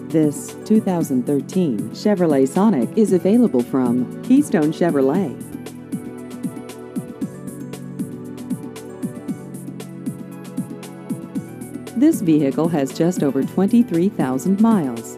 This 2013 Chevrolet Sonic is available from Keystone Chevrolet. This vehicle has just over 23,000 miles.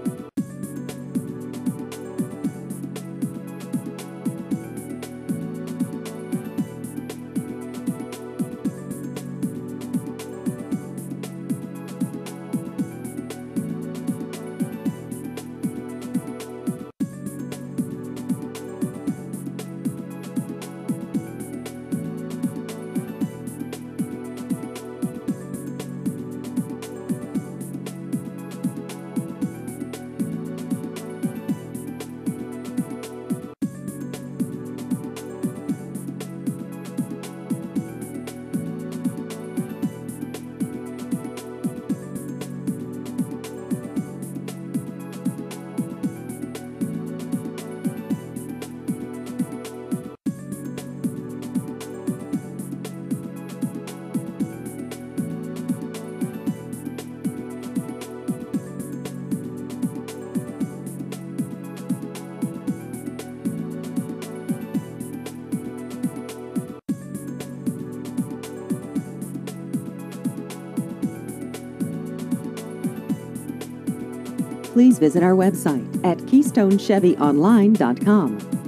Please visit our website at KeystoneChevyOnline.com.